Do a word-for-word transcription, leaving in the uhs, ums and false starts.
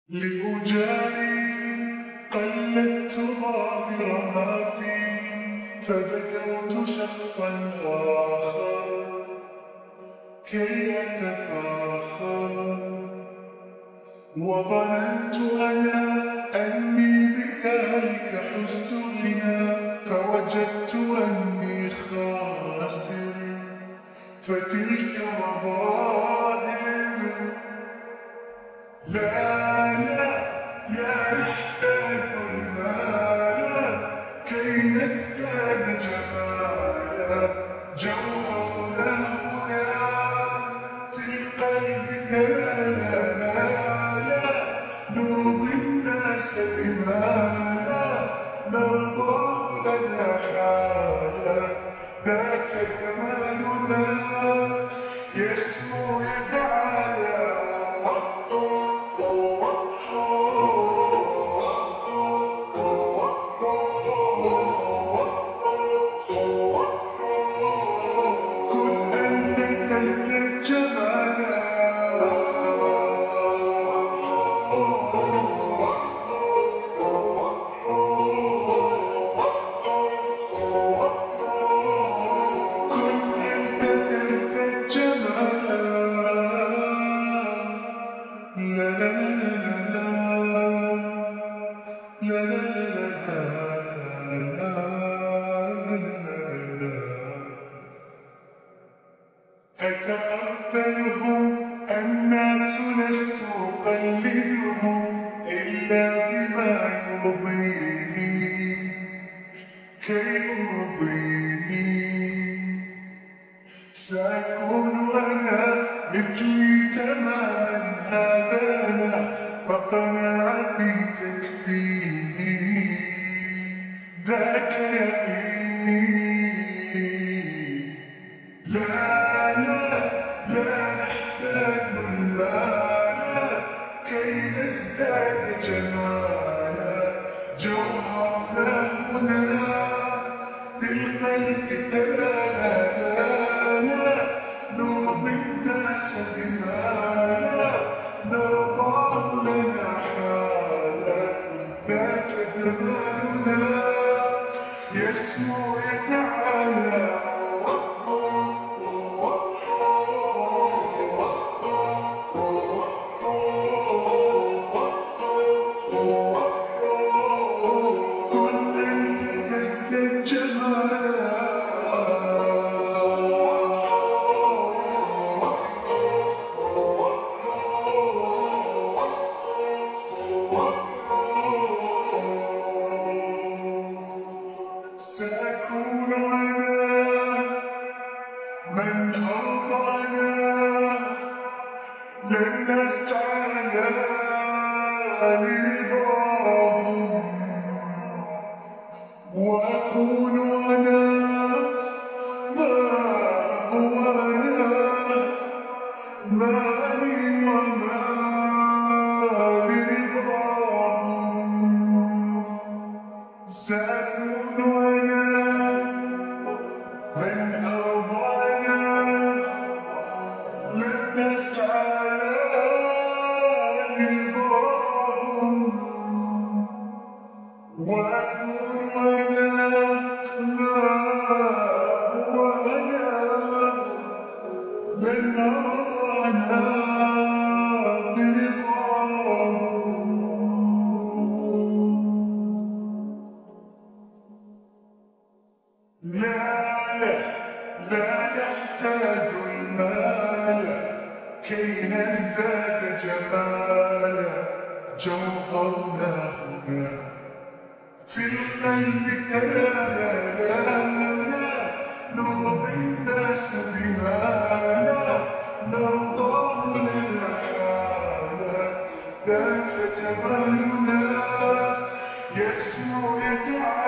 لأجاري قلدت ظاهر ما فيه فبدوت شخصا آخر كي أتفاخر، وظننت أنا أني بذلك حزت غنى، فوجدت أني خاسر فتلك مظاهر. لا لا لا نحتاج المال كي نزداد جمالا، جوهرنا هنا في القلب تلالا، نرضي الناس بما لا نرضى لنا حالا، ذاك جمالنا يسمو يتعالى. أتقبلهم الناس لست أقلدهم إلا بما يرضيني كي يرضيني، سأكون أنا مثلي تماما هذا أنا، فقناعتي تكفيني ذاك يقيني. لا لا نحتاج المال كي نزداد جمالا، جوهرنا هنا بالقلب تلالا، نرضي الناس بما لا نرضى لنا حالا، ذاك جمالنا يسمو يتعالى. سأكون أنا من أرضانا، لن نسعى لرضاهم، وأكون أنا ما هو أنا، مالي وما لرضاهم. سأكون أنا من أرضانا، لن نسعى لرضاهم، وأكون أنا ما هو أنا، من أرضانا لرضاهم. لا لا لا نحتاج المال كي نزداد جمالا، جوهرنا هنا في القلب تلالا، نرضي الناس بما لا نرضى لنا حالا، ذاك جمالنا يسمو يتعالى.